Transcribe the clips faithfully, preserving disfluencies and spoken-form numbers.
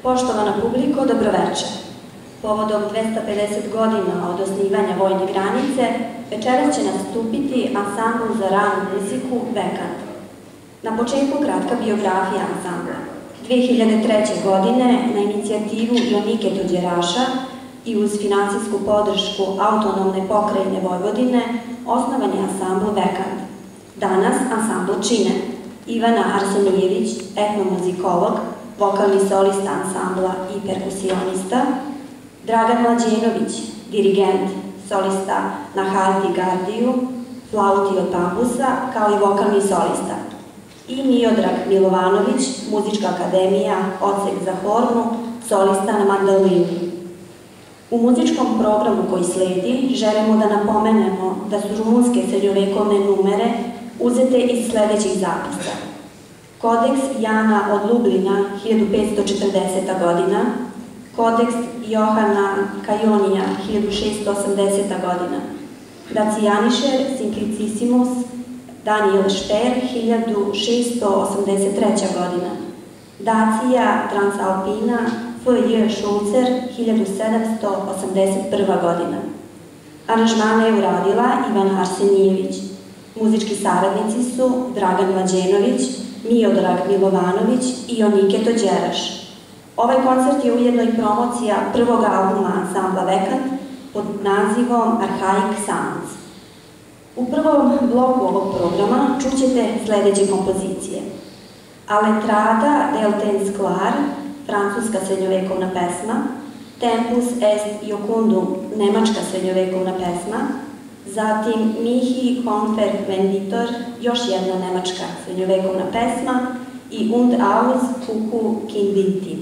Poštovana publiko, dobroveče. Povodom dvesta pedeset godina od osnivanja Vojne granice, večeras će nastupiti ansambl za ranu muziku Vekant. Na početku kratka biografija ansambla. dve hiljade treće. godine na inicijativu Jonike Tuđeraša i uz finansijsku podršku Autonomne pokrajine Vojvodine osnovan je ansambl Vekant. Danas ansambl čine Ivana Arsenijević, etnomuzikolog, vokalni solista ansambla i perkusionista, Dragan Mlađenović, dirigent, solista na harpi gardiju, flauti od bambusa, kao i vokalni solista, i Miodrag Milovanović, muzička akademija, odsek za hornu, solista na mandolini. U muzičkom programu koji sledi želimo da napomenemo da su rumunske srednjovekovne numere uzete iz sledećih zapisa. Kodeks Jana od Lublina, hiljadu petsto četrdeseta. godina, Kodeks Johana Kajonija, hiljadu šeststo osamdeseta. godina, Dacijanišer Simplicissimus Daniel Šper, hiljadu šeststo osamdeset treća. godina, Dacija Transalpina F J Šulcer, hiljadu sedamsto osamdeset prva. godina. Aranžmane je uradila Ivana Arsenijević. Muzički saradnici su Dragan Mlađenović, Miodrag Milovanović i Jonike Tuđeraš. Ovaj koncert je ujedno i promocija prvog albuma ansambla Vekant pod nazivom Archaic Sounds. U prvom bloku ovog programa čućete sledeće kompozicije: Aletrada del temps clar, francuska srednjovekovna pesma, Tempus est Iocundum, nemačka srednjovekovna pesma, zatim Mihi Confer Venditor, još jedna nemačka srednjovekovna pesma, i Und aus Kuku Kindinti.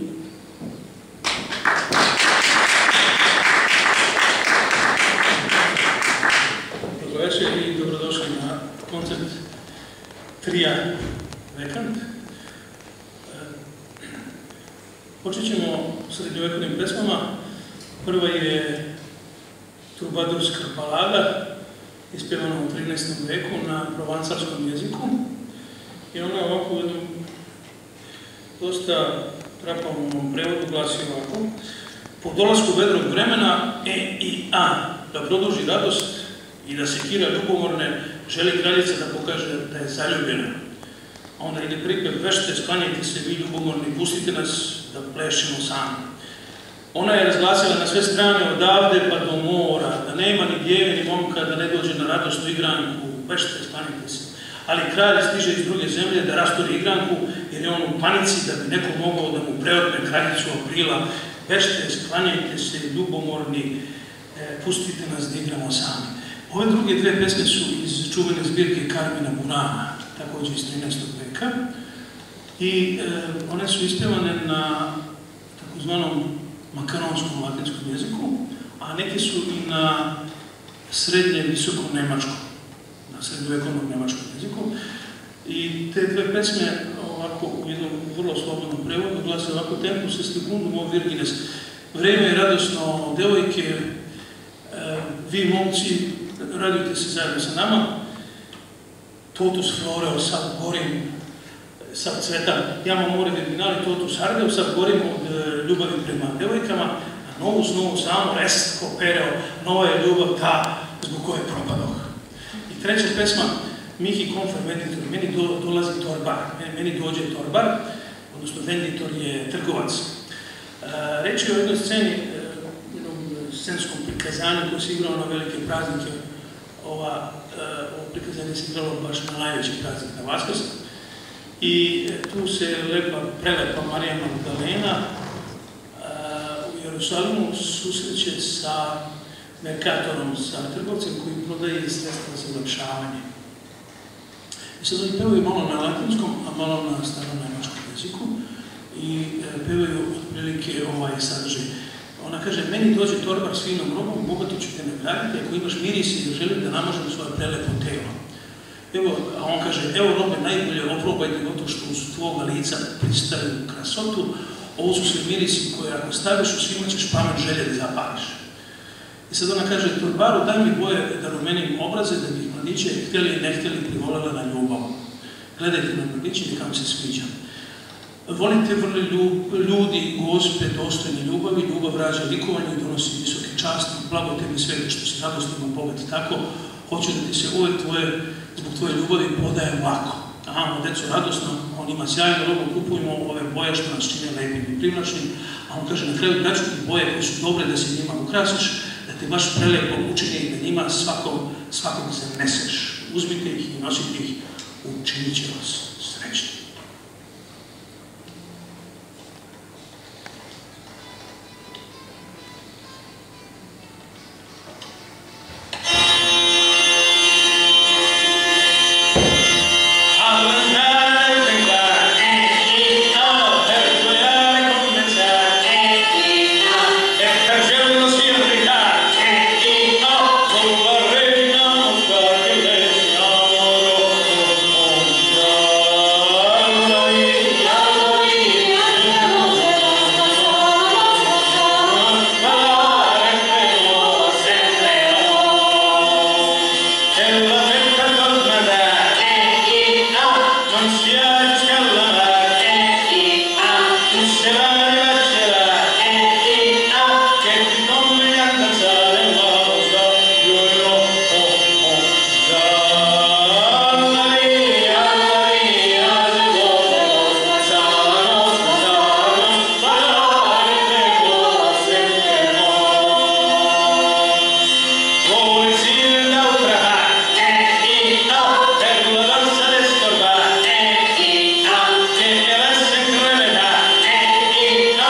Dobroveče i dobrodošli na koncert trija Vekant. Počet ćemo srednjovekovnim pesmama. Prva je trubadurska balada, ispjevana u trinaestom veku na provansalskom jeziku. I ona ovako u jednom dosta trapavnom prevodu glasi ovako: po dolasku vedrog vremena, E i A, da produži radost i da sekira ljubomorne, želi kraljica da pokaže da je zaljubljena. A onda ide pripev: vešte, sklanjajte se vi ljubomorni, pustite nas da plešemo sami. Ona je razglasila na sve strane odavde pa do mora, da nema ni djeve ni momka da ne dođe na radosnu igranku. Vešte, sklanjajte se. Ali kralj stiže iz druge zemlje da rasturi igranku, jer je on u panici da bi neko mogao da mu preotme kraljicu aprila. Vešte, sklanjajte se ljubomorni, pustite nas da igramo sami. Ove druge dve pesme su iz čuvene zbirke Karmina Burana, također iz trinaestog veka. I one su ispjevane na takozvanom makaronskom latinskom jeziku, a neke su i na srednje visokom nemačkom, na srednjovekovnom nemačkom jeziku. I te dve pesme ovako u jednom vrlo slobodnom prevodu glase ovako: Tempus est Iocundum o virgines. Vreme je radosno, devojke, vi momci, radujte se zajedno sa nama. Totus floreo, sad gorim, sad cveta, jama more virginali, totus ardeo, sad gorim od ljubavi prema devojkama, a novus novus amor est copereo, nova je ljubav ta zbog koje propadoh. I treća pesma, Mihi Confer Venditor, meni dolazi torbar, meni dođe torbar, odnosno Venditor je trgovac. Reč je o jednoj sceni, jednom scenskom prikazanju koje se igralo na velike praznike. Ovo prikazanje se igralo baš na najveći praznik, na Vaskrs. I tu se prelepa Marija Magdalena u Jerusalimu susreće sa Merkatorom, sa trgovcem koji prodaje sredstva za ulepšavanje. I sad oni pevaju malo na latinskom, a malo na starom nemačkom jeziku i pevaju otprilike ovaj sadržaj. Ona kaže: meni dođe torbar s finom robom, bogato ću te nagraditi ako imaš miris i želim da namažem svoje prelepo telo. Evo, a on kaže: evo robe, najbolje oprobajte gotovo što uz tvoga lica pristaju krasotu. Ovo su sve mirisi koje ako staviš u svima ćeš pamet želje da zapališ. I sad ona kaže: torbaru, daj mi boje da rumenim obraze, da bih mladiće htjeli i ne htjeli privolela na ljubav. Gledajte na mladiće i kam se sviđa. Volite vrli ljudi, Gospe, dostojni ljubavi, ljubav rađa likovanje i donosi visoke časti, blago tebi svete što si radostima bogat. Tako, hoću da ti se uvek tvoje, zbog tvoje ljubavi podajem lako. Aha, deco, radosno, on ima sjajnu robu, kupujemo ove boje što nas čine lepim i privlačnim, a on kaže na kraju daću ti boje koje su dobre da se njima ukrasiš, da te baš prelepo učine i da njima svakog, svakog zaneseš. Uzmite ih i nosite ih, učinit će vas srećni. Thank you.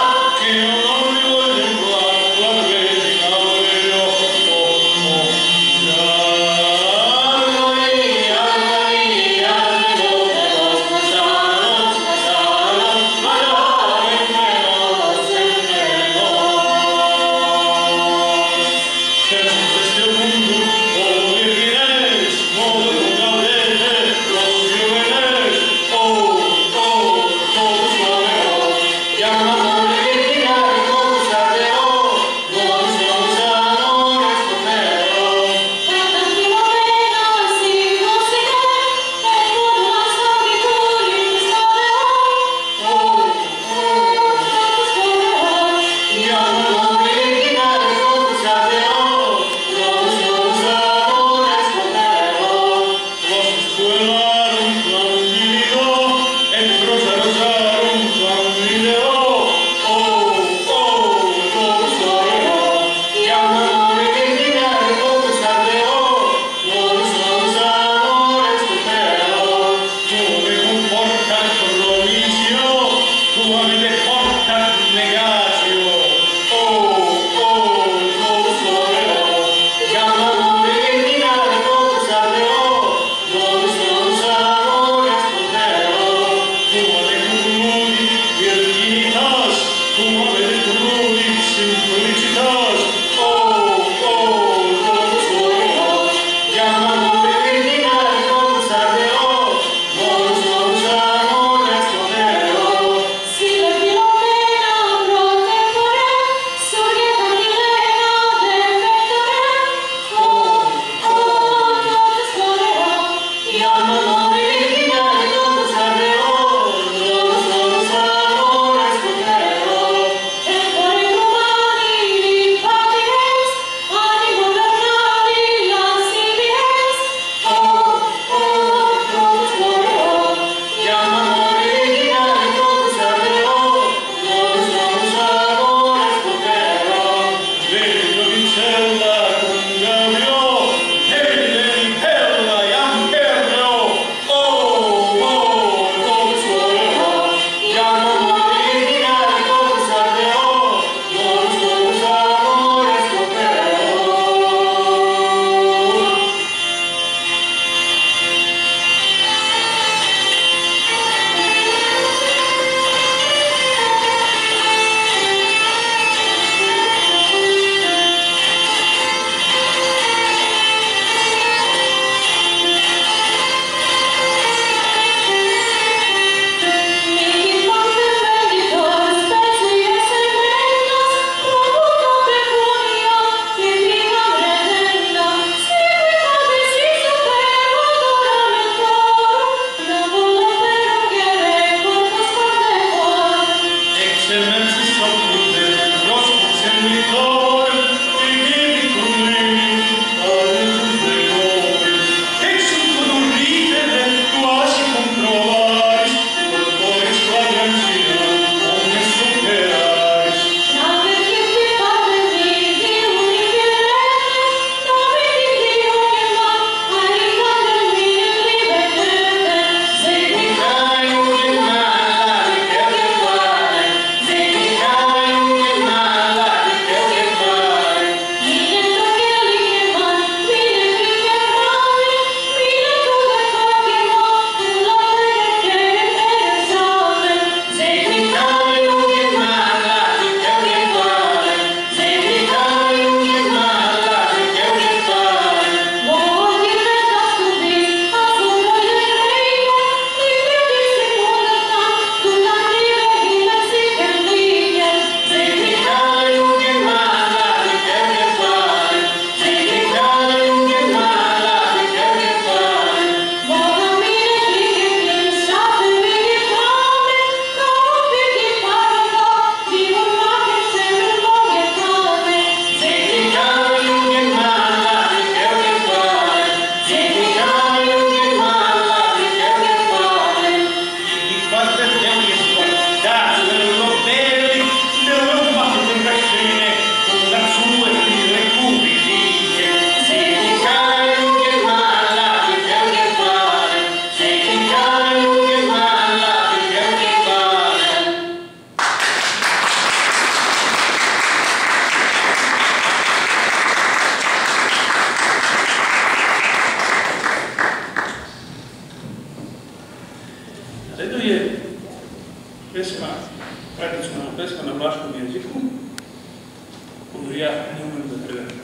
narodnom jeziku, koju ja ne umem da prevedem.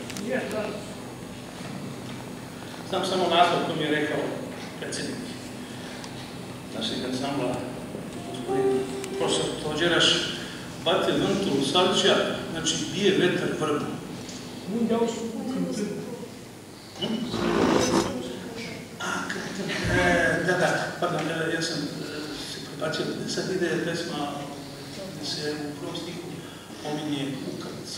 Znam samo naslov koji mi je rekao predsjednik našeg ansambla, gospodin profesor Tođeraš, bate vrtu Savčija, znači bije vetar vrbu. Da, da, pardon, ja sam se prebacio, sad ide pesma gde se u prvom stihu pominje kukavica.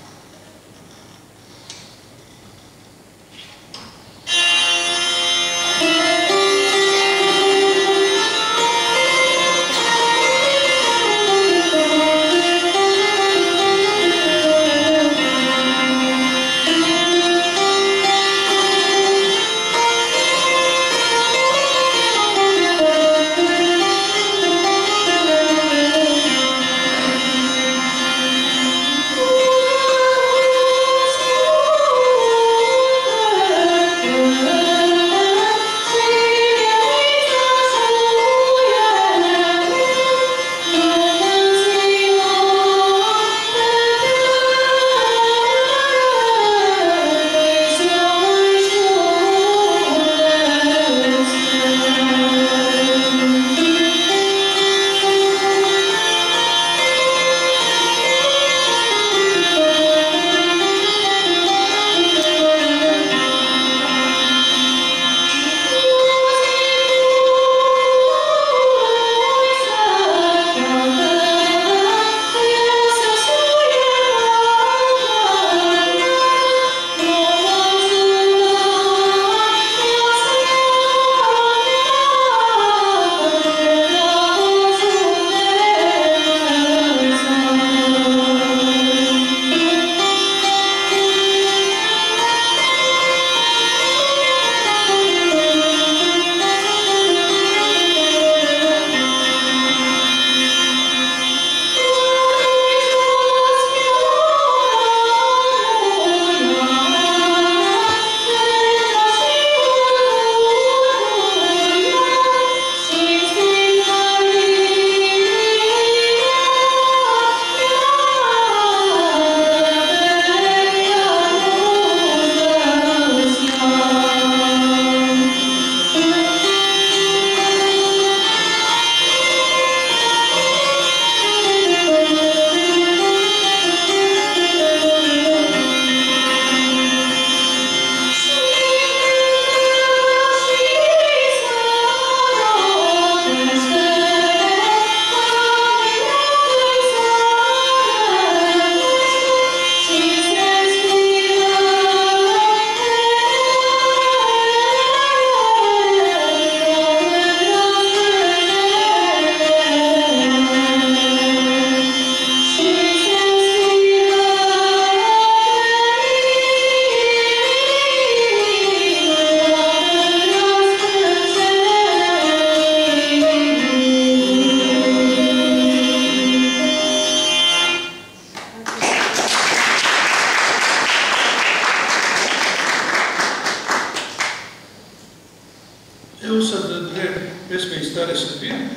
Evo sad dve pesme iz Stare Srbije.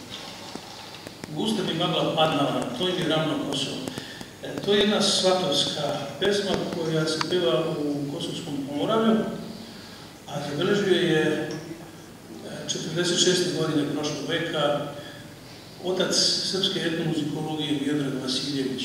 Gusta mi magla padnala, to im je ravno Kosovo. E, to je jedna svatovska pesma koja se peva u Kosovskom Pomoravlju, a zabeležio je četrdeset šeste godine prošlog veka otac srpske etnomuzikologije Miodrag Vasiljević.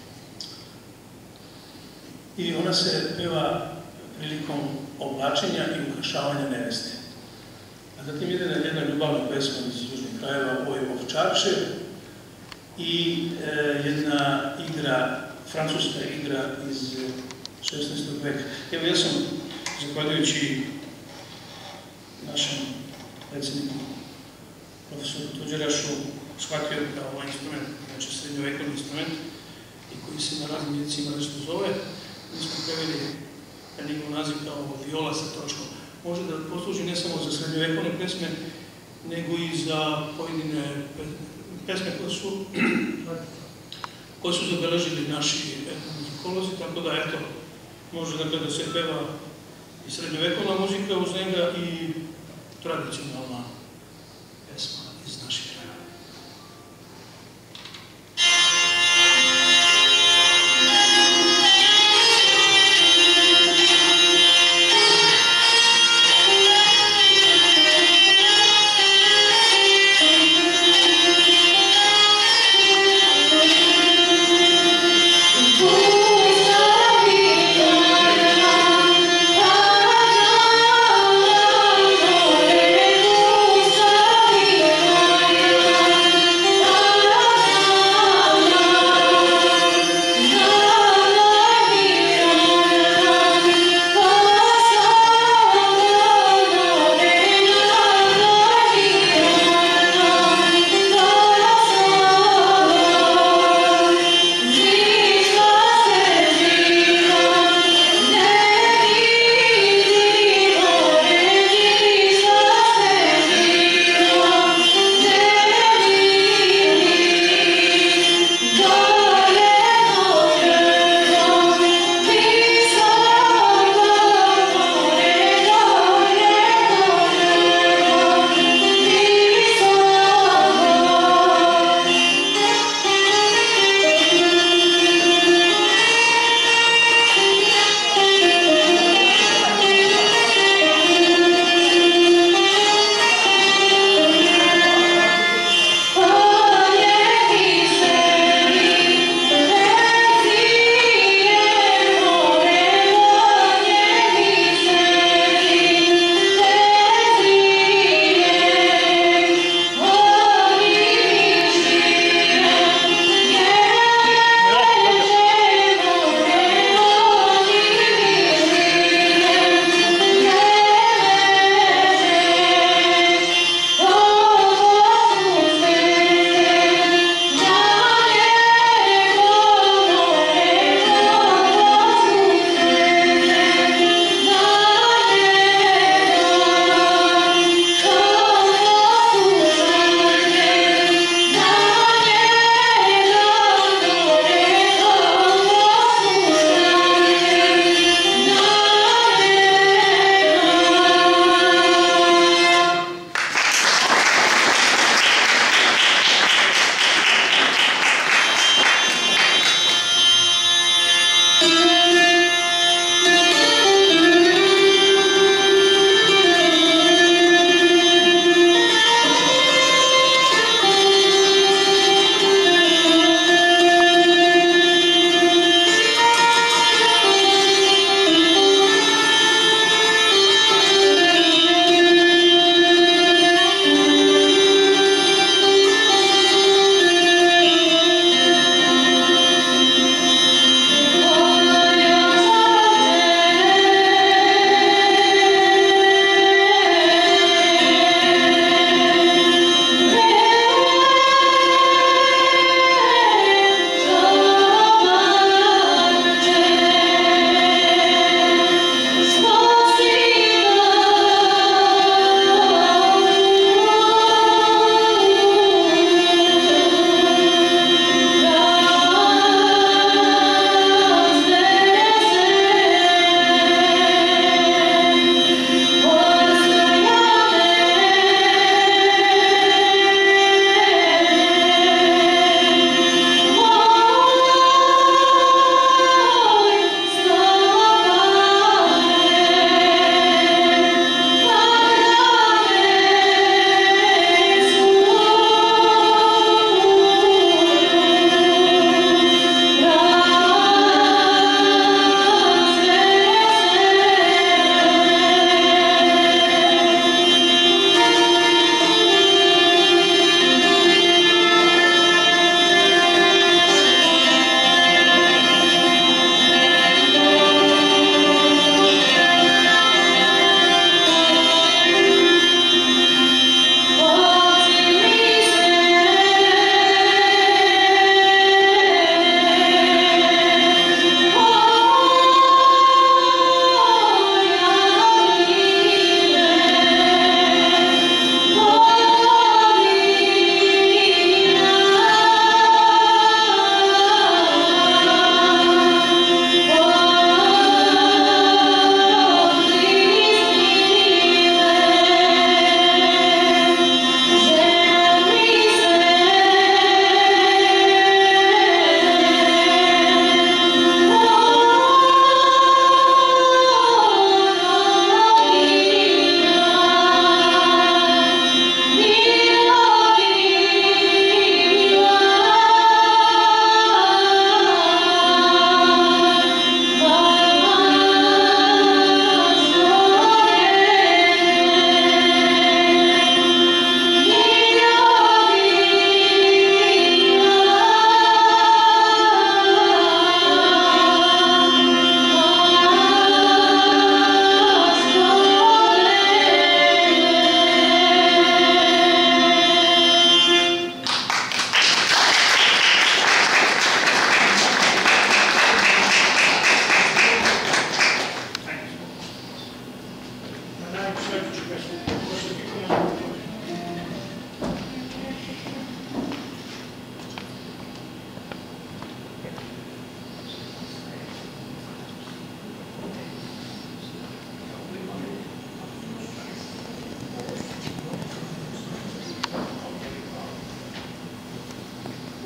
I ona se peva prilikom oblačenja i ukrašavanja neveste. A zatim ide jedna ljubavna pesma iz južnih krajeva Oj Ovčarče i e, jedna igra, francuska igra iz šesnaestog veka. Evo ja sam, zahvaljujući našem predsjedniku, profesoru Tuđerašu, shvatio da ovaj instrument, znači srednjovekovni instrument, i koji se na raznim jezicima nešto zove, mi smo preveli na njegov naziv kao viola sa točkom. Može da posluži ne samo za srednjovekovne pesme, nego i za pojedine pesme koje su, koje su zabeležili naši etnomuzikolozi, tako da, eto, može dakle da se peva i srednjovekovna muzika uz njega i tradicionalna pesma iz naših krajeva.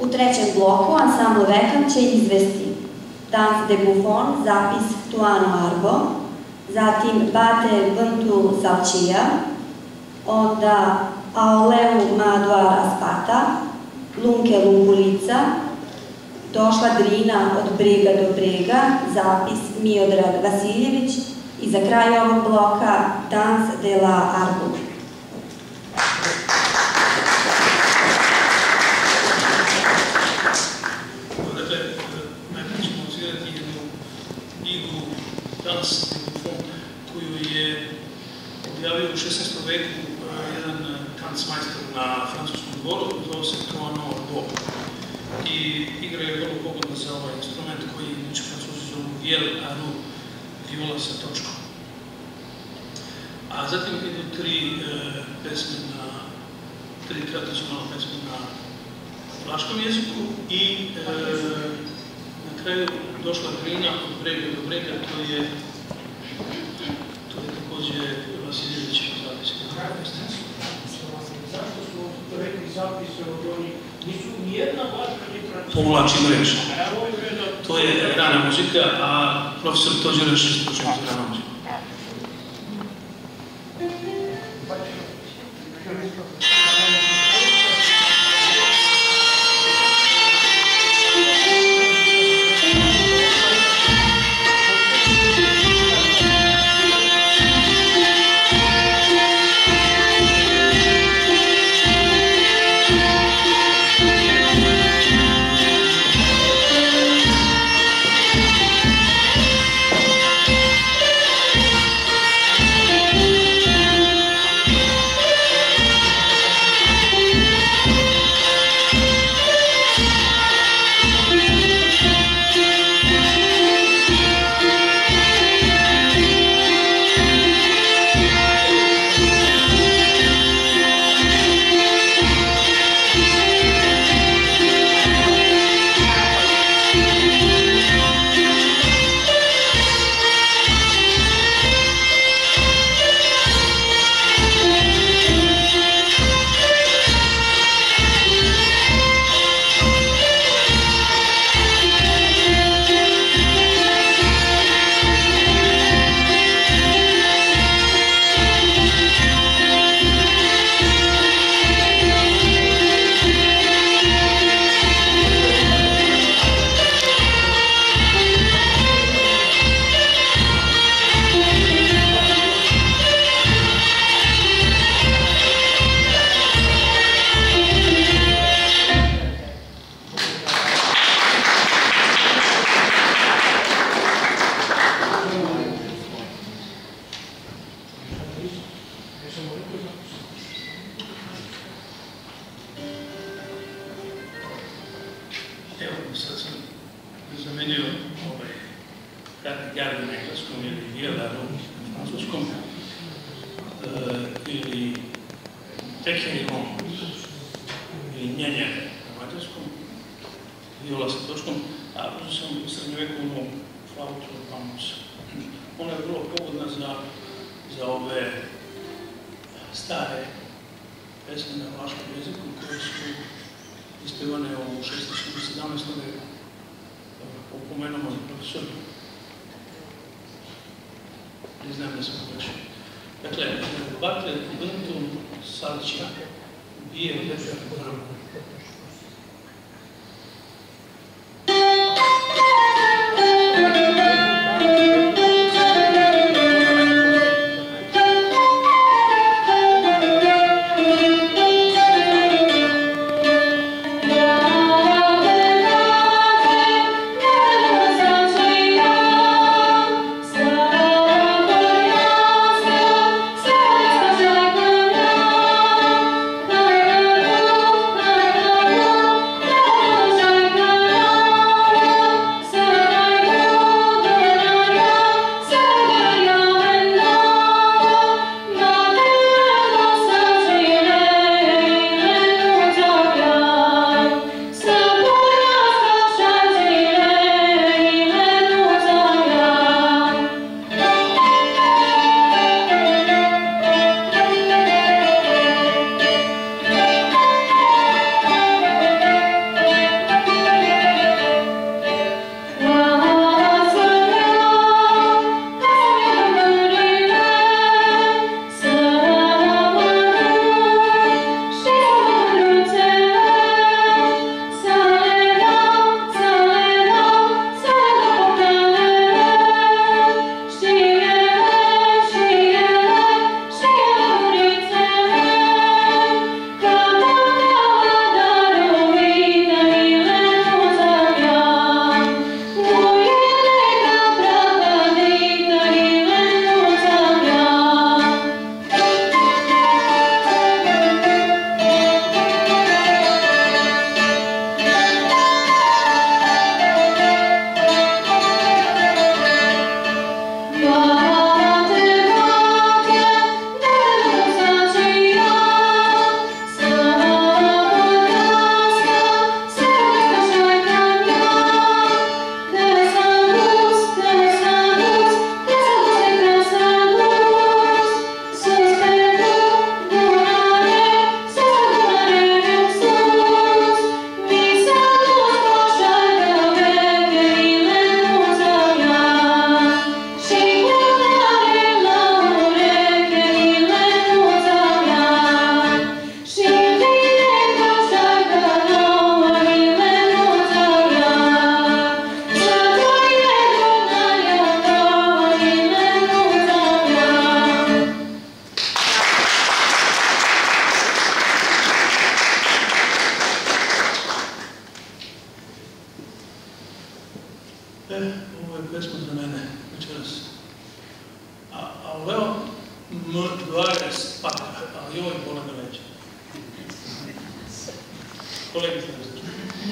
U trećem bloku ansambl Vekant će izvesti Dans de Buffon, zapis Tuano Arbo, zatim Bate Vântul Salcia, onda Aoleu Madoara Spata, Lunke Lungulica, Došla Drina od brega do brega, zapis Miodrag Vasiljević i za kraj ovog bloka Dans de la Arbo. Dakle, najprije ćemo odsvirati jednu igru Dans de Buffon koju je objavio u šesnaestom veku jedan tancmajster na francuskom dvoru, zove se Tuano Arbo. I igra je vrlo pogodna za ovaj instrument koji inače Francuzi zovu viol à roue, viola sa točkom. A zatim idu tri pesme na, tri tradicionalne pesme na vlaškom jeziku i na kraju Došla Drina od brega do brega, to je to je takođe Vasiljevićev zapis. Zašto su rekli zapise od onih? Nisu nijedna vlaška literatura. Povlačim reč. To je rana muzika, a profesor Tođeraš je stručnjak za rana muziku. Thank you. E, ovo je pesma za mene večeras. A, a evo, dvadeset paka, ali ovo je pola na večer. Kolegice, ne znači.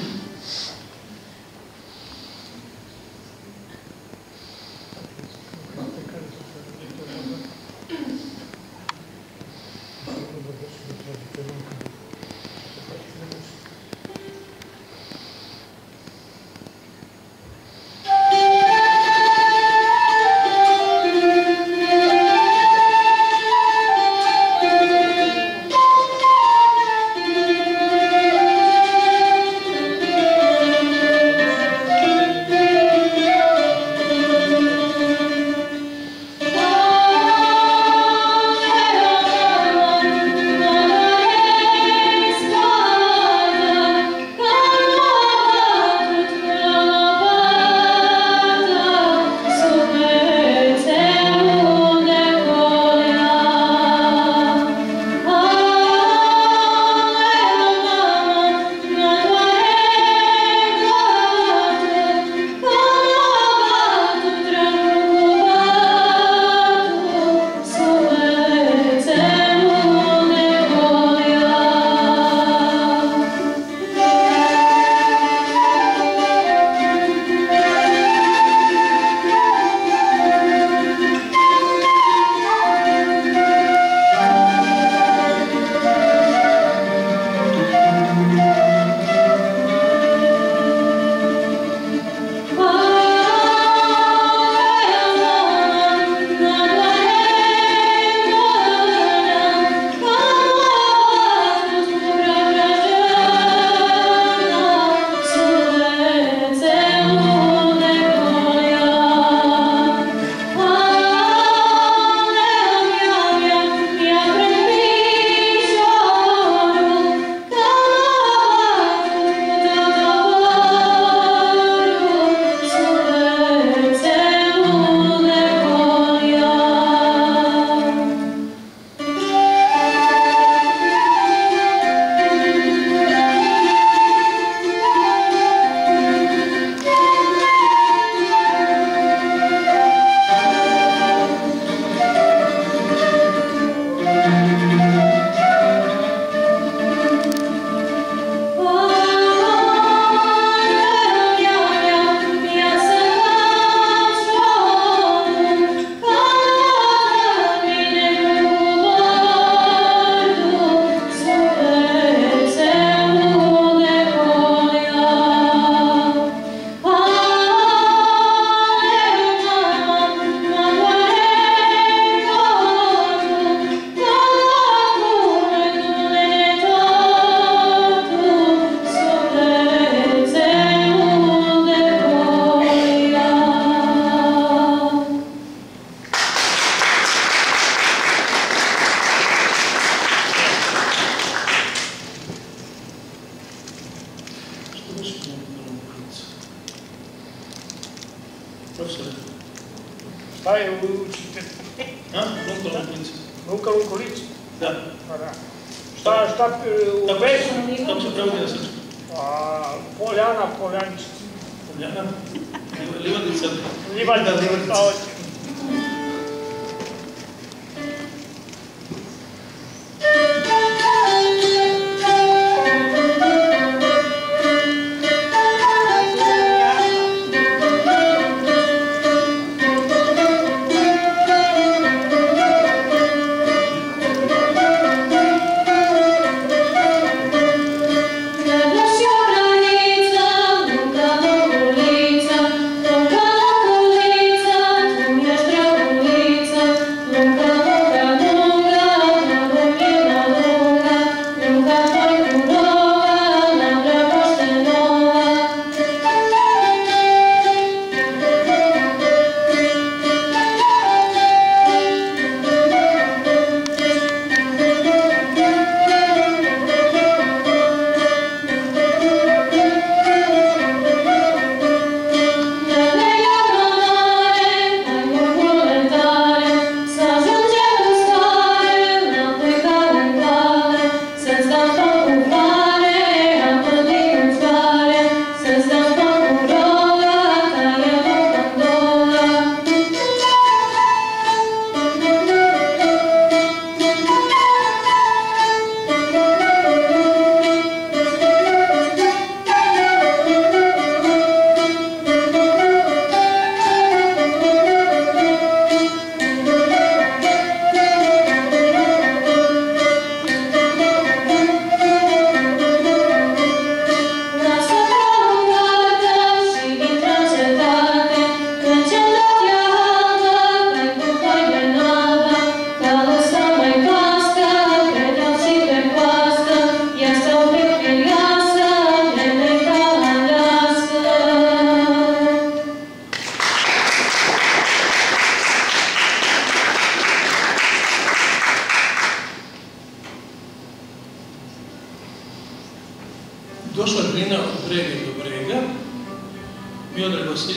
Profesore. Šta je učite? A? Lunka Lunkolica. Lunka Lunkolica? Da. Pa da. Šta, šta, u pesmu? Kako se prevodi na srpsku? Poljana, Poljaničica. Poljana? Livadica? Livadica, hoće. Thank you.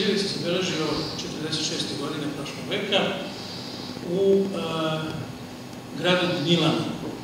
Mitrovica zabeležio četrdeset šeste godine prošlog veka u gradu Gnjilanu.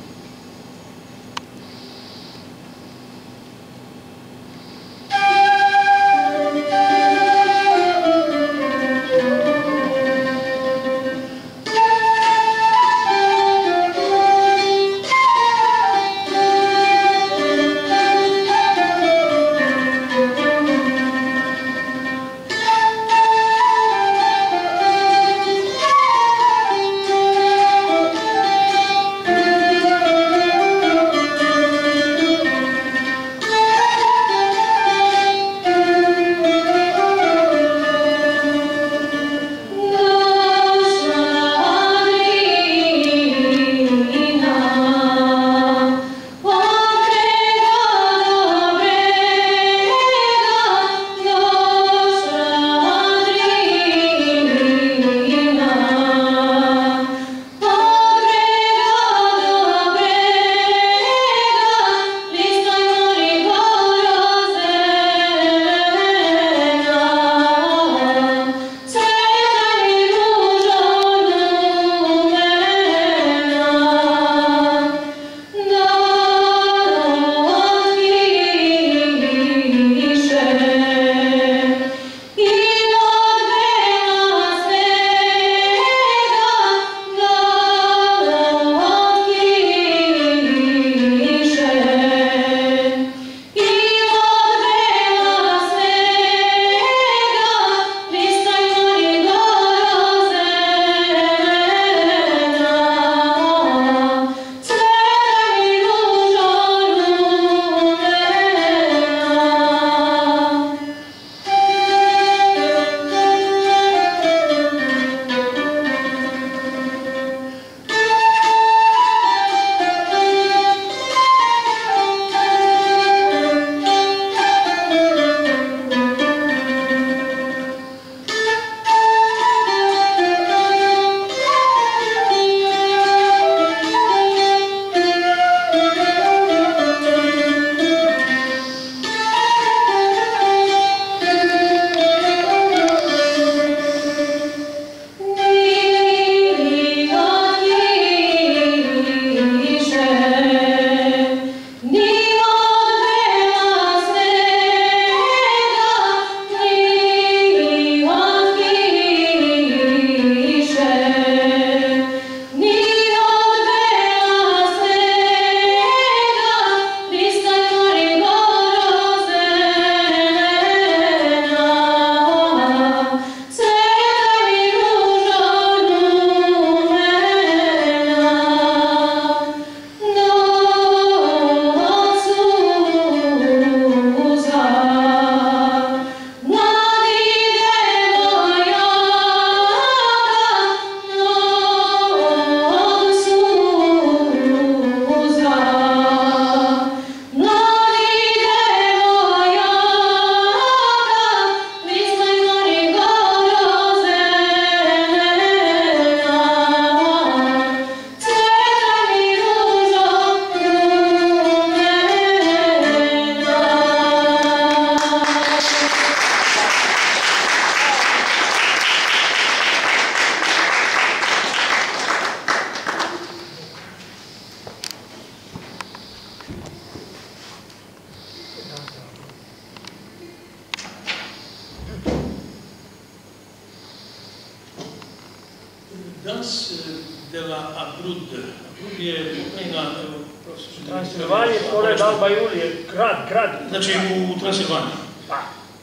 Dans de la Abrud. Abrud je pokrajina, Transilvanije, pored Alba Julije, grad, grad. Znači u Transilvaniji. Pa.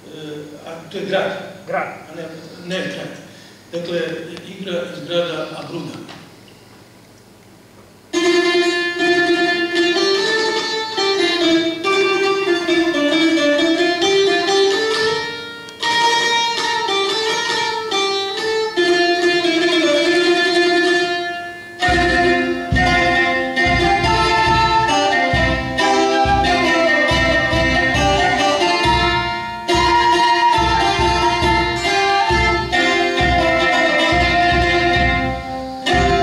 A to je grad? Grad. A ne, ne grad. Dakle, igra iz grada Abruda. Thank you.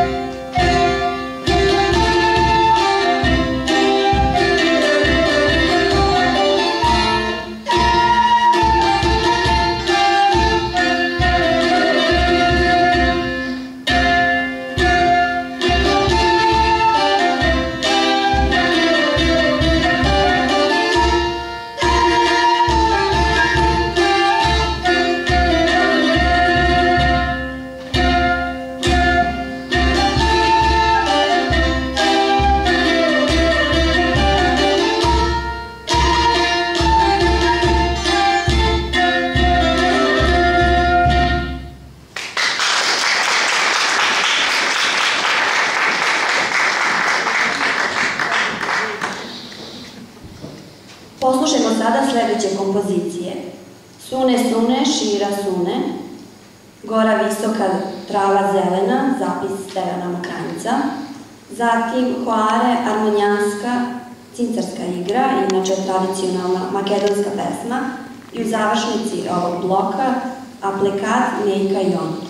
Gora visoka, trava zelena, zapis Stevana Mokranjca. Zatim Hoare armonjanska, cincarska igra, inače tradicionalna makedonska pesma. I u završnici ovog bloka Aplikat Nejka i Omut.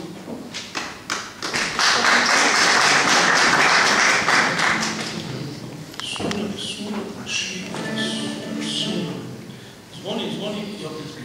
Zvoni, zvoni i opet tri.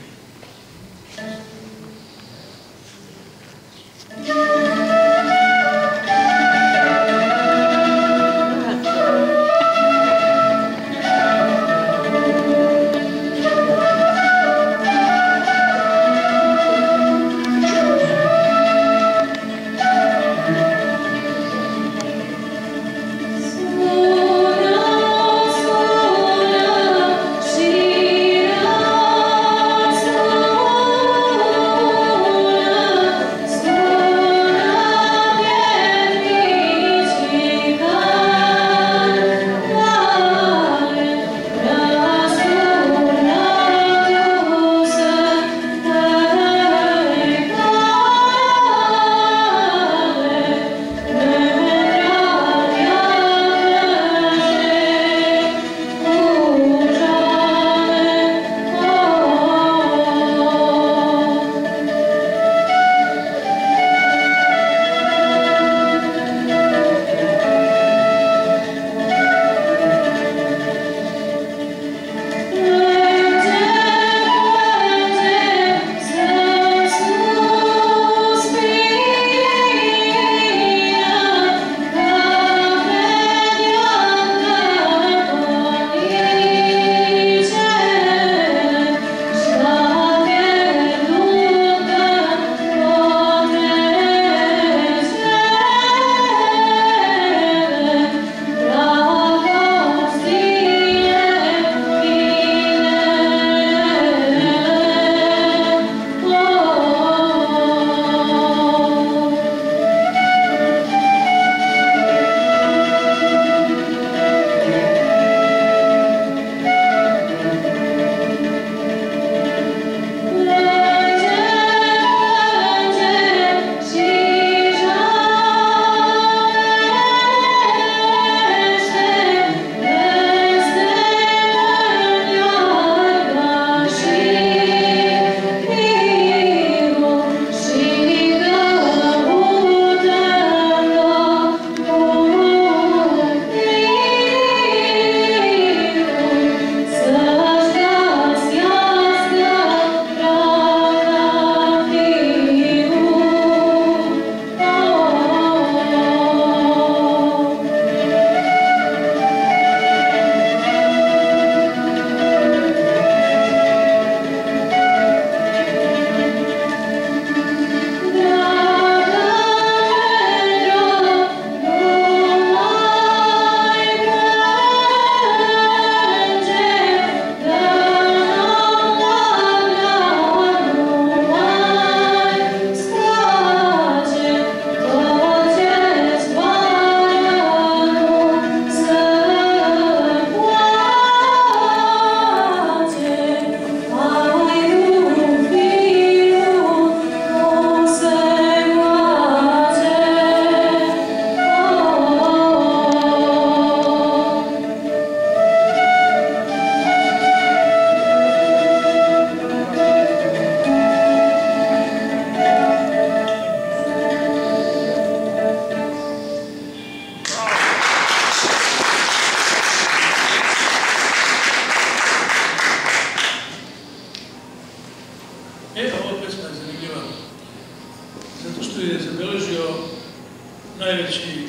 najveći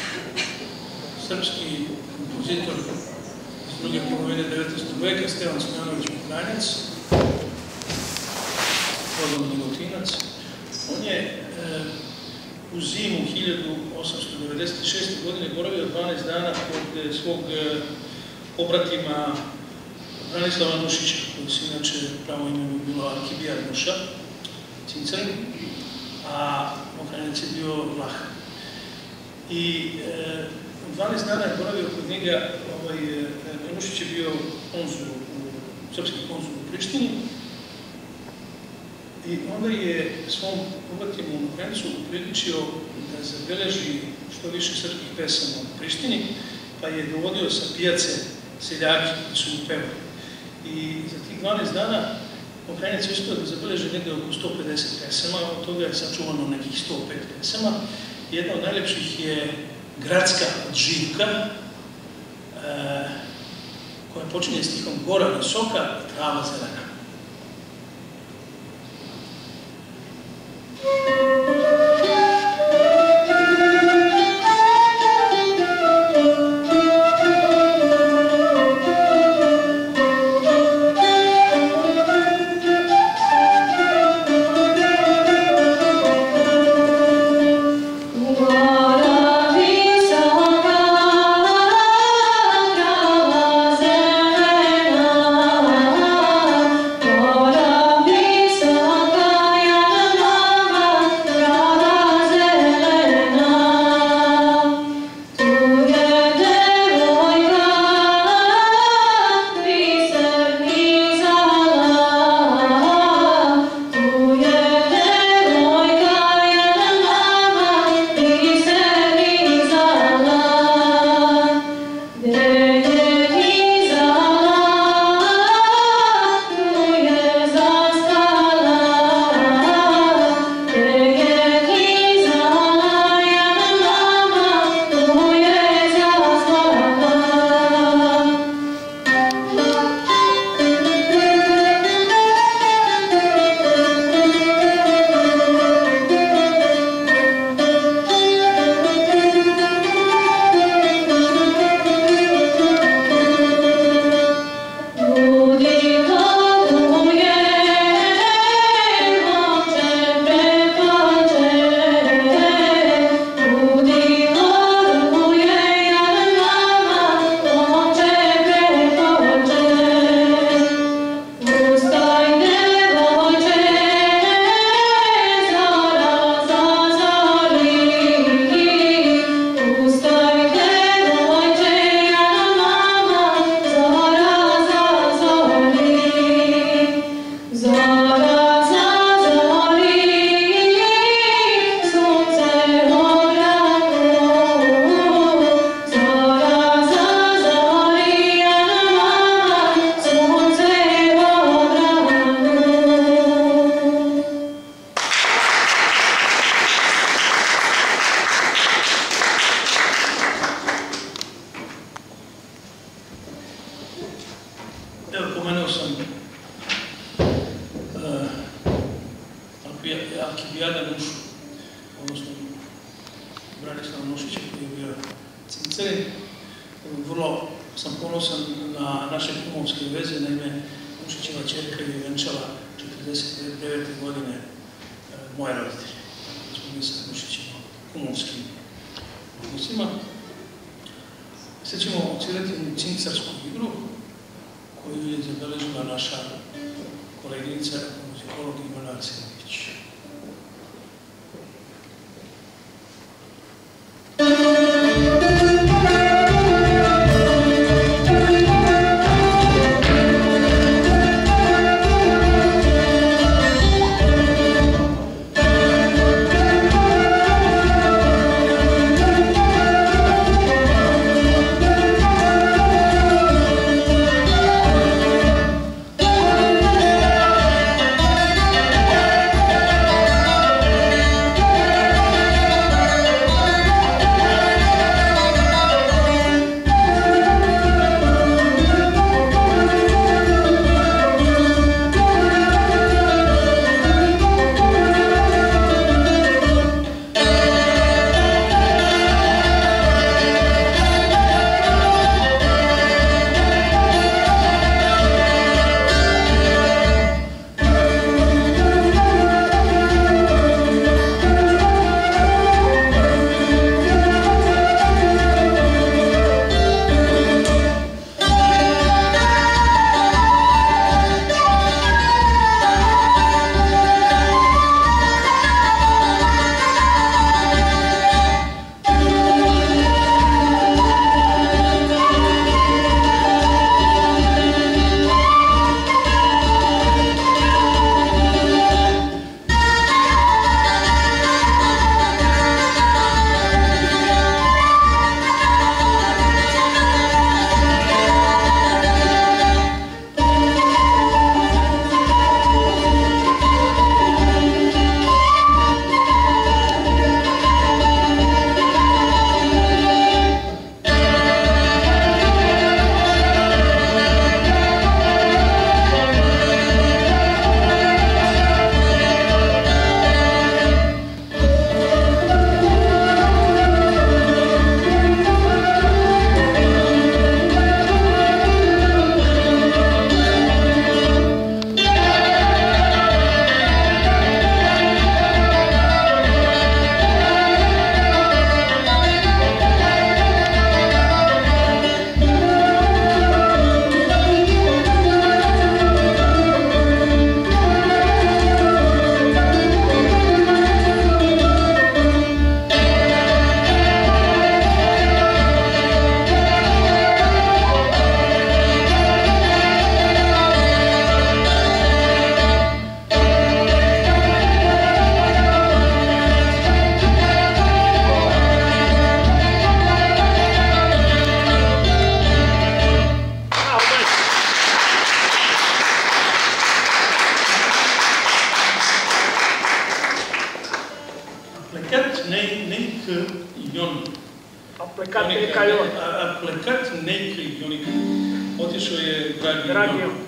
srpski kompozitor iz druge polovine devetnaestog veka, Stevan Stojanović Mokranjac, poznat Negotinac. On je e, u zimu hiljadu osamsto devedeset šeste. godine boravio dvanaest dana kod svog e, obratima Branislava Nušića, koji se inače pravo ime mu bilo Arkibijar Nuša, Cincar, a Mokranjac je bio Vlah. I e, dvanaest dana je boravio kod njega, ovaj, Nušić je bio konzul, srpski konzul u Prištini. I onda je svom obratimom Ukrajincu upriličio da zabeleži što više srpskih pesama u Prištini, pa je dovodio sa pijace seljaki koji su mu pevali. I za tih dvanaest dana Ukrajinac je uspio da zabeleži negde oko sto pedeset pesama, od toga je sačuvano nekih sto pet pesama. Jedna od najlepših je Gradska od Živka, koja počinje stihom Gora visoka, trava zelena. Alkibijada Nušu, odnosno Branislav Nušića koji je bio Cincerin. Vrlo sam ponosan na naše kumovske veze, naime Nušićeva ćerka je venčala četrdeset devete godine moje roditelje. Smo mi sa Nušićima kumovskim odnosima. Sad ćemo odsvirati cincarsku igru koju je zabeležila naša koleginica, muzikolog Ivana Arsenović. Thank you. Neic Ion. A plecat reka Ion. A plecat Neic Ionik. Otišao je dragi Ion. Dragi Ion.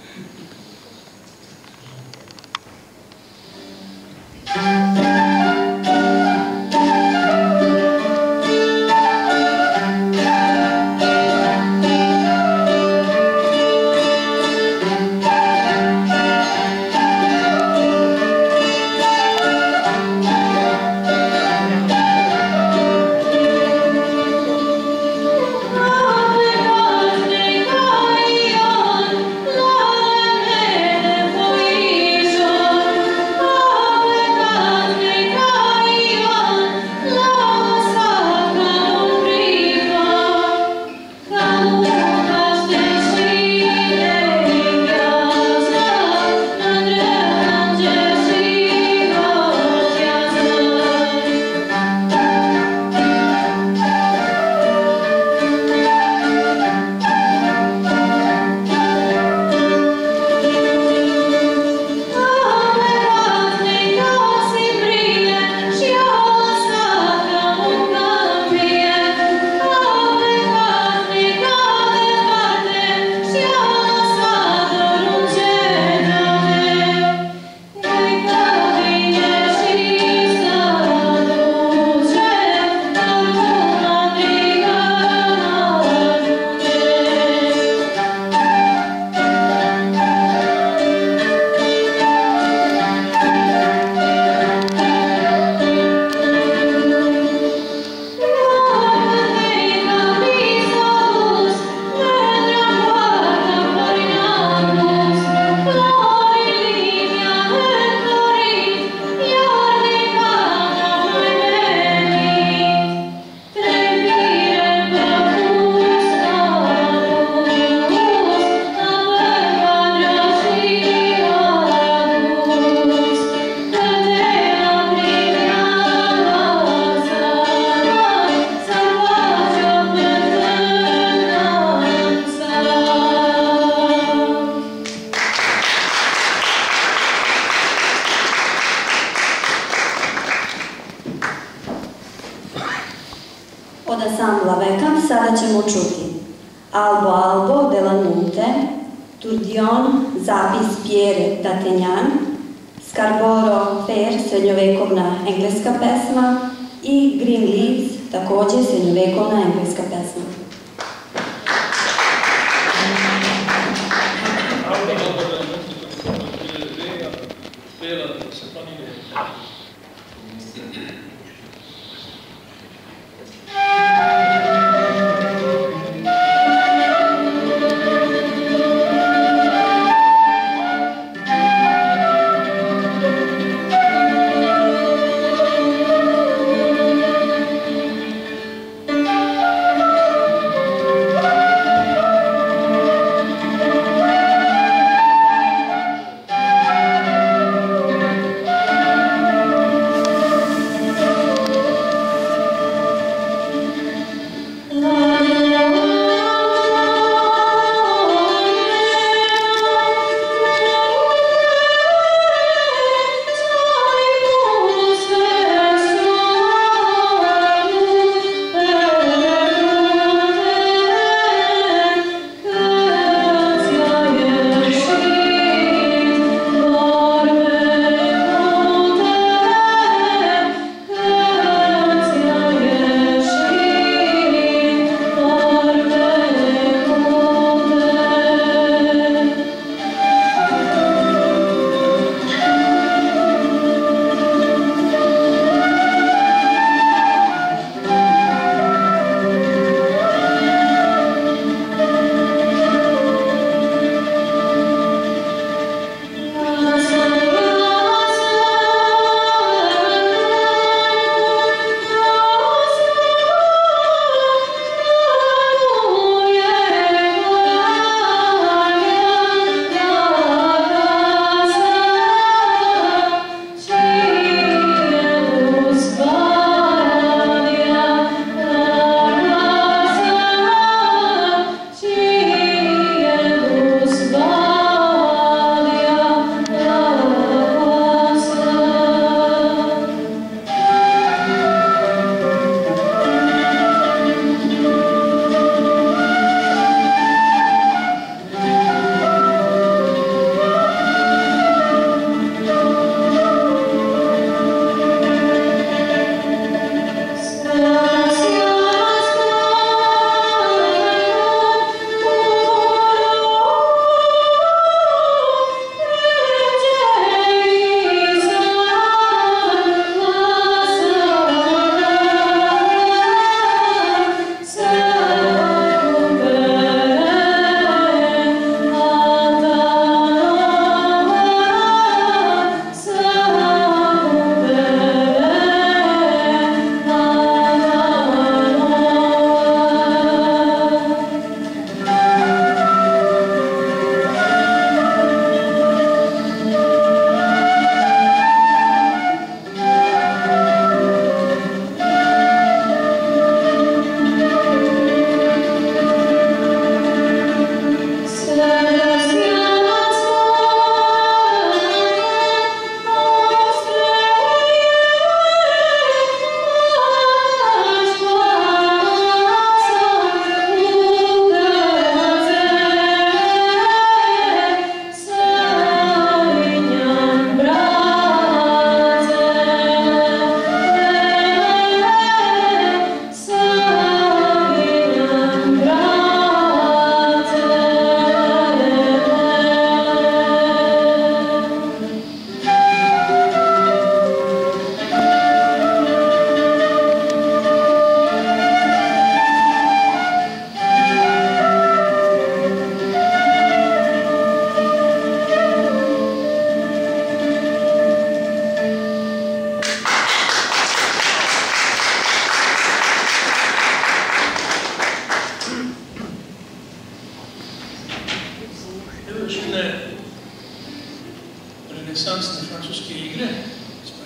Od ansambla Vekam sada ćemo čuti Albo Albo de la Nunte, Turdion, zapis Pierre d'Ategnan, Scarborough Fair, srednjovekovna engleska pesma i Green Leaves, također srednjovekovna engleska pesma.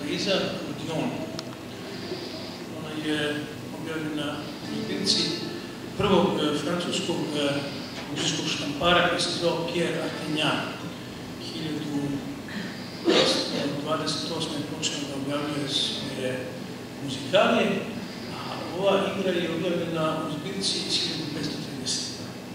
Pariza, Dion. Ona je objavljena u zbirci prvog francuskog muzičkog štampara koji se zvao Pierre Artignan. hiljadu devetsto dvadeset osme. počeo da objavljuje svoje muzikalije, a ova igra je objavljena u zbirci iz hiljadu petsto trideset.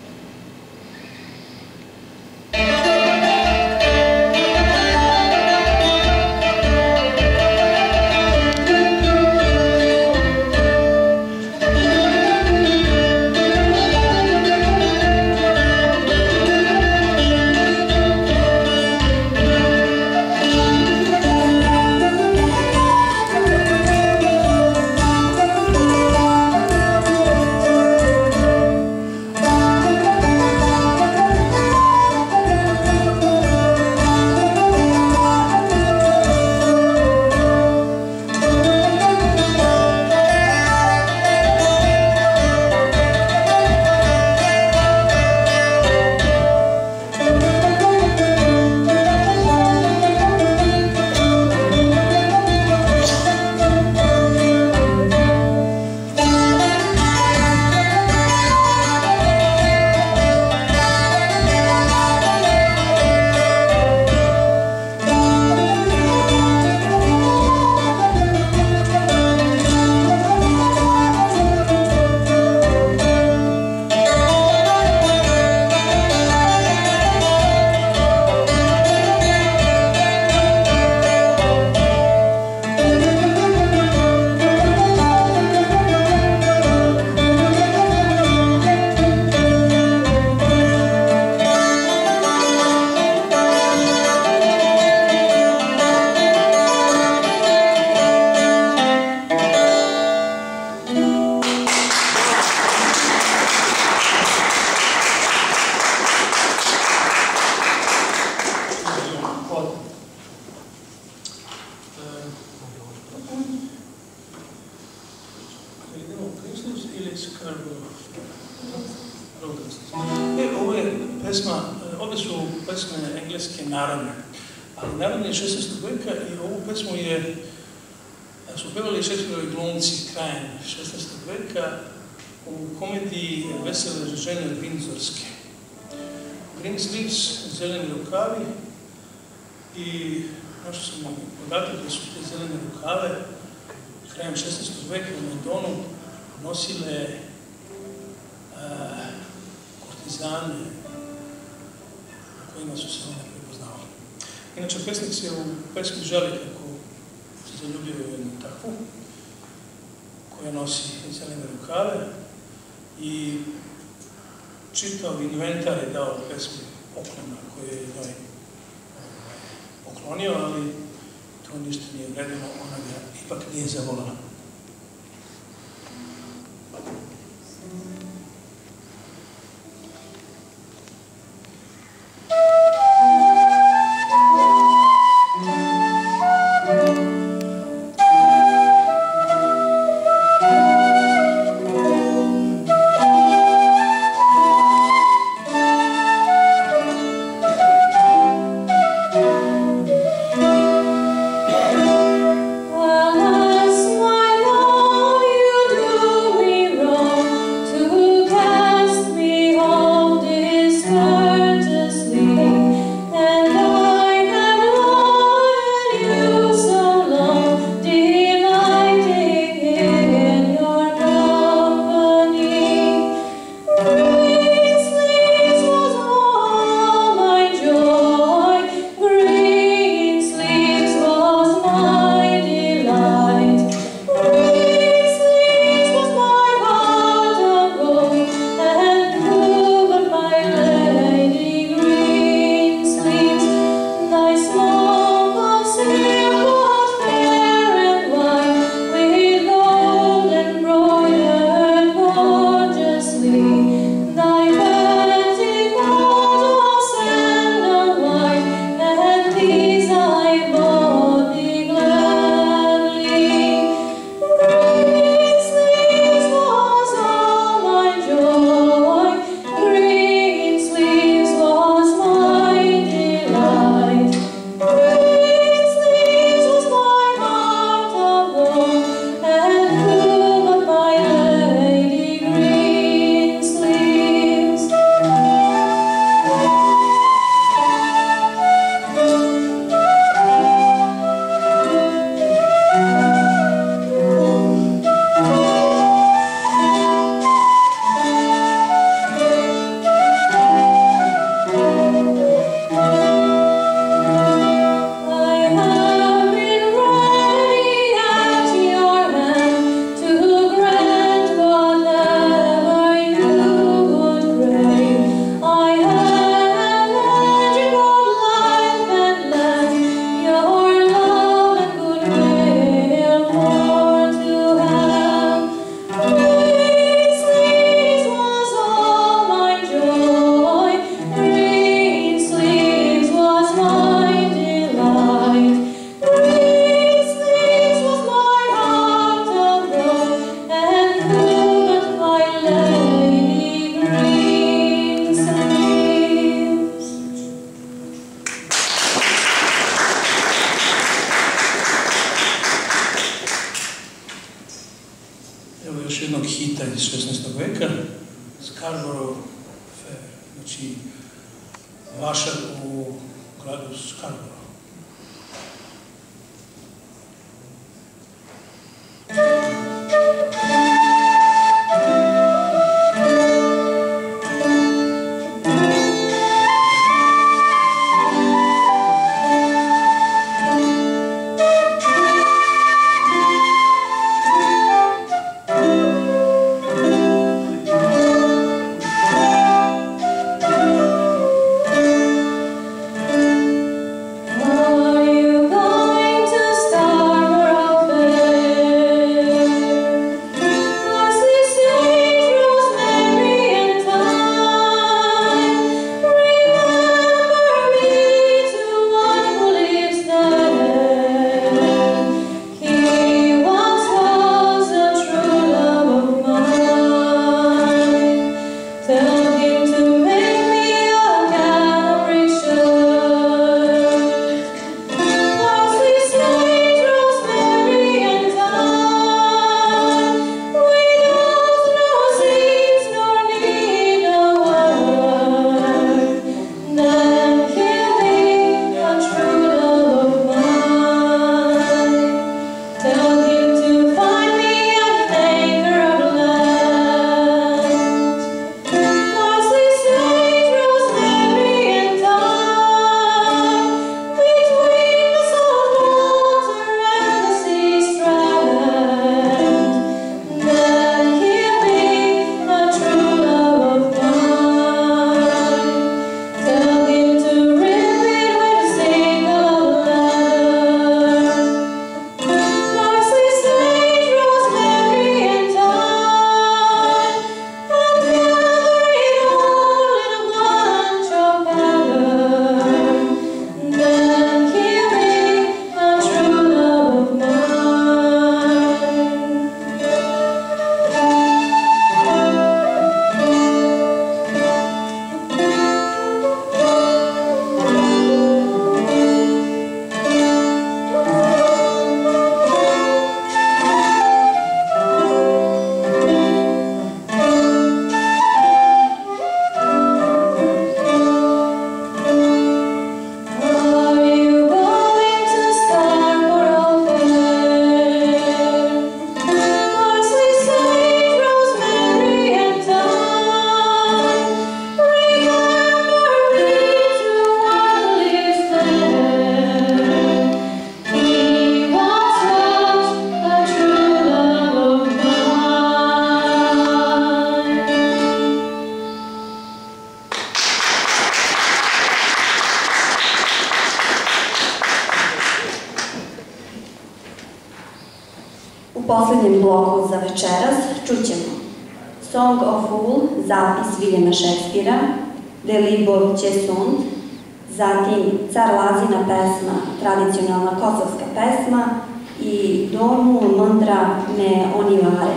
Ove su pesme engleske narodne, ali narodne je šesnaestog veka i ovu pesmu je, su pevali Šekspirovi glumci krajem šesnaestog veka u komediji Vesele žene Vindzorske. Green sleeves, zeleni rukavi, i našao sam podatak da su te zelene rukave krajem šesnaestog veka u Londonu nosile kortizane kojima su se one prepoznavali. Inače, pesnik se u pesmi žali kako se zaljubio u jednu takvu, koja nosi zelene rukave, i čitav inventar je dao pesmi poklona koje je njoj poklonio, ali to ništa nije vredilo, ona ga ipak nije zavolala. Well, as my još jednog hita iz šesnaestog veka, Scarborough Fair, znači vašar u gradu Scarborough. U posljednjem bloku za večeras čućemo Song of Fool, zapis Viljema Šekspira, De Libor Ćesund, zatim Car Lazina pesma, tradicionalna kosovska pesma i Domu Mndra me onivare.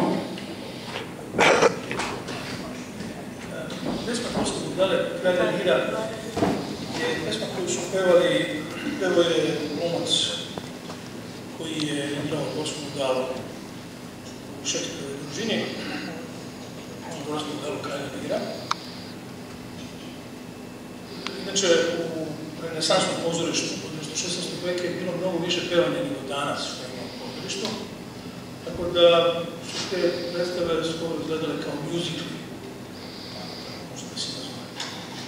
Pesma koju smo dali Kralja Lira je pesma koju su pevali, pevao je glumac koji je igrao Gorsku Dalu u Šekspirovoj družini, Gorsku Dalu Kralja Lira. Inače, u renesansnom pozorištu od šesnaestog veka je bilo mnogo više pevanja nego danas što imamo u pozorištu, tako da su te predstave skoro izgledale kao mjuzikli. Možete si nazvati.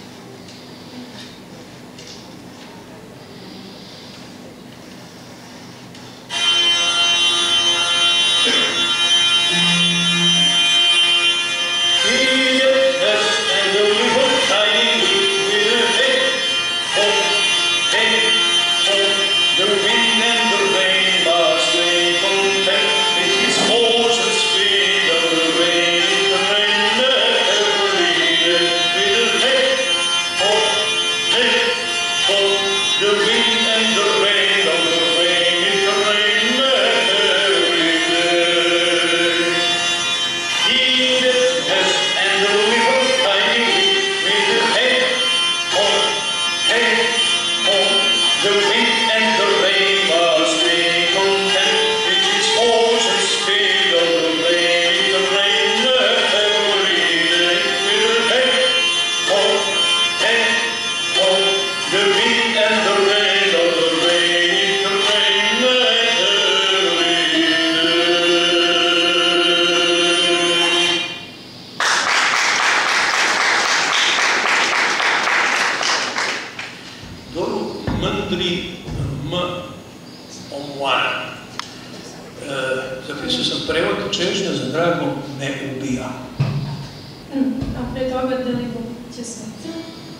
The wind and the rain must stay content. It is horses feed of the rain, the rain. napisao sam prevod Čežnja za drago me ubija. A pre toga Delibuće sunce?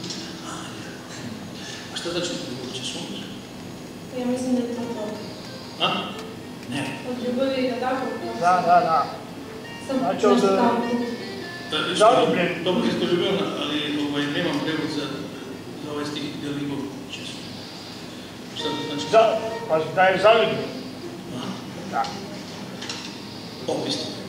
A šta znači Delibuće sunce? Ja mislim da je to to. A? Ne. Od ljubavi je tako? Da, da, da. Sam Znači od... nešto tamo tu. Zaljubljen. Dobro, isto ljubavna, ali nemam prevod za ovaj stih Delibuće sunce. Šta to znači? Pa da je zaljubljen. Da. Opisno.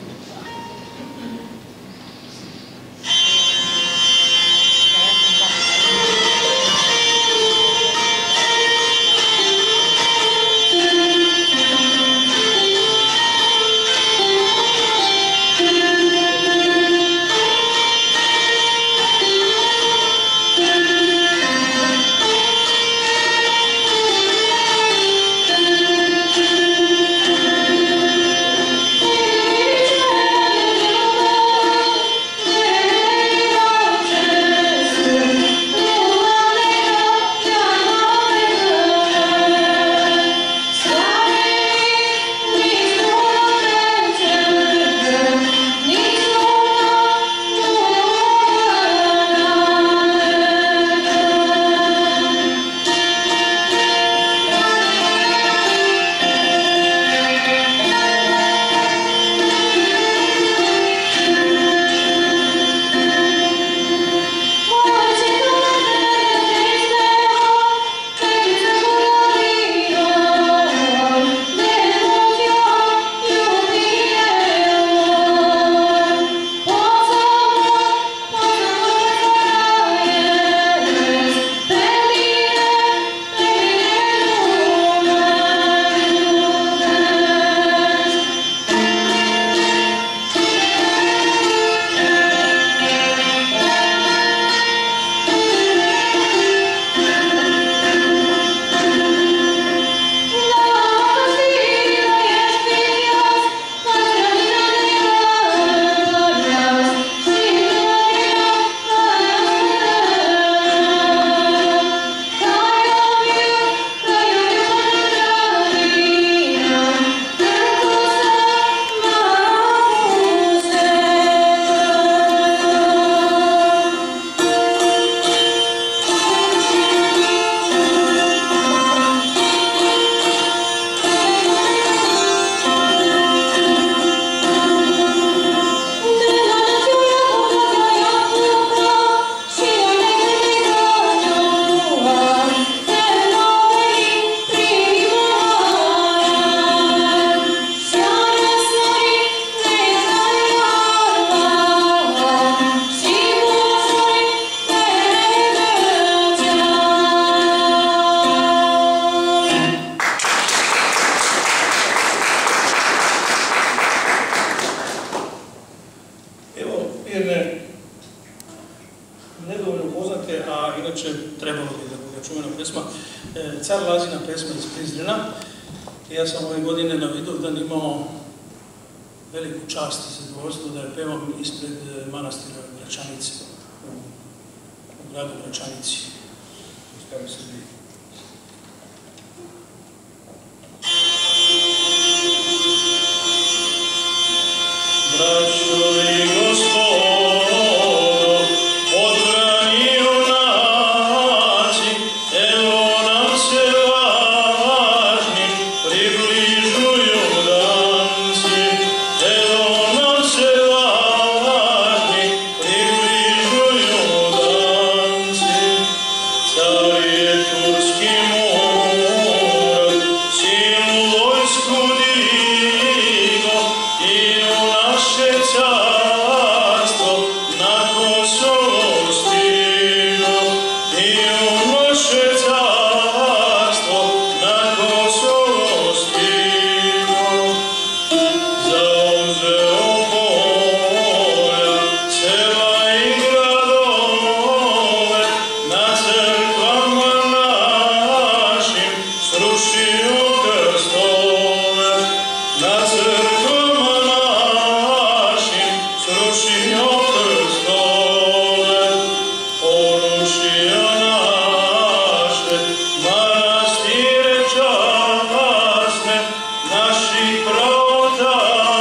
Car Lazina pesma iz Prizrena. Ja sam ove godine na Vidovdan imao veliku čast i zadovoljstvo da je pevam ispred manastira Gračanice, u gradu Gračanici, u staroj Srbiji. Braćovi Gospodo, odbrani junaci, evo nam se važni, približuju danci. Evo nam se važni, približuju danci. Car je turski murad, silnu vojsku digo i u naše carstvo na Kosovo stigo. I u naše carstvo na Kosovo stigo. Zauzeo polja, sela i gradove, na crkvama našim srušio krstove. Na crkvama našim srušio krstove. Porušio naše manastire časne, naših pravota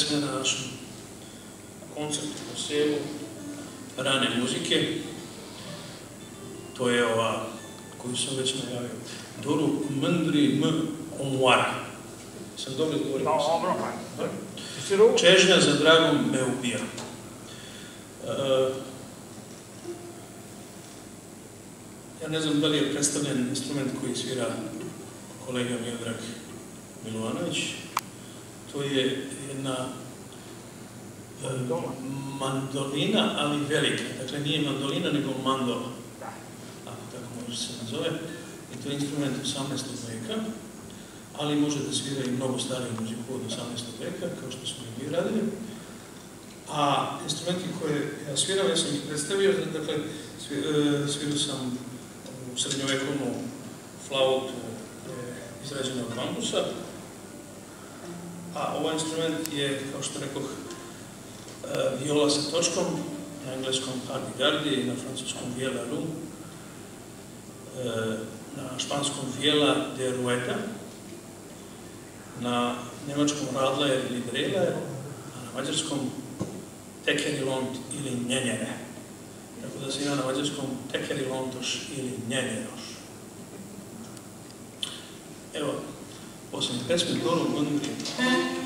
pesme na našem koncertu u selu rane muzike. To je ova koju sam već najavio. Doru Mndri M. Onwara. Sam dobro izgovorio. Dobro, pa. Čežnja za dragom me ubija. Ja ne znam da li je predstavljen instrument koji svira kolega Miodrag Milovanović. To je jedna mandolina, ali velika. Dakle, nije mandolina, nego mandola. Ako tako može se nazove. I to je instrument osamnaestog veka, ali može da svira i mnogo stariju muziku od osamnaestog veka, kao što smo i mi radili. A instrumenti koje ja svirao, ja sam ih predstavio, dakle, svirao sam u srednjovekovnu flautu izrađena od bambusa, a ovaj instrument je, kao što rekoh, viola sa točkom, na engleskom hurdy-gurdy i na francuskom viela roux, na španskom viela de rueda, na njemačkom radler ili dreler, a na mađarskom tekerilont ili njenjere. Tako da se ima na mađarskom tekerilontoš ili njenjeroš. Evo, posljednje pesme Doru Mndri